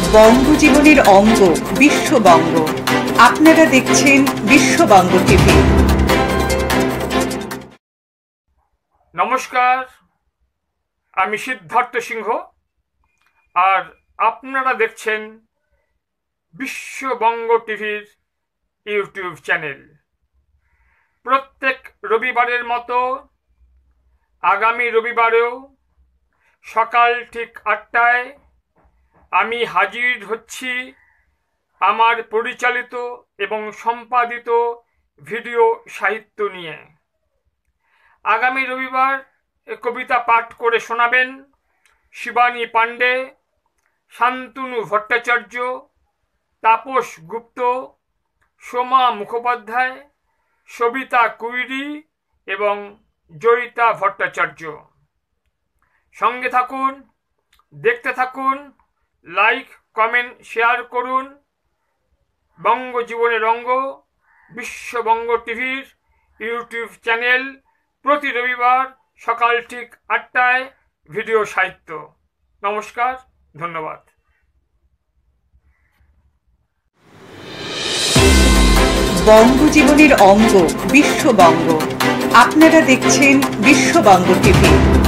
বঙ্গজীবনের অঙ্গ বিশ্ববঙ্গ। আপনারা দেখছেন বিশ্ববঙ্গ টিভি। নমস্কার, আমি সিদ্ধার্থ সিংহ আর আপনারা দেখছেন বিশ্ববঙ্গ টিভির ইউটিউব চ্যানেল। প্রত্যেক রবিবারের মতো আগামী রবিবারেও সকাল ঠিক 8টায় আমি হাজির হচ্ছি আমার পরিচালিত এবং সম্পাদিত ভিডিও সাহিত্য নিয়ে। আগামী রবিবার কবিতা পাঠ করে শোনাবেন শিবানী পাণ্ডে, শান্তনু ভট্টাচার্য, তাপস গুপ্ত, সোমা মুখোপাধ্যায়, সবিতা কুইরি এবং জয়িতা ভট্টাচার্য। সঙ্গে থাকুন, দেখতে থাকুন, লাইক কমেন্ট শেয়ার করুন। বঙ্গজীবনের অঙ্গ বিশ্ববঙ্গ টিভির ইউটিউব চ্যানেল, প্রতি রবিবার সকাল ঠিক 8টায় ভিডিও সাহিত্য। নমস্কার, ধন্যবাদ। বঙ্গজীবনের অঙ্গ বিশ্ববঙ্গ। আপনারা দেখছেন বিশ্ববঙ্গ টিভি।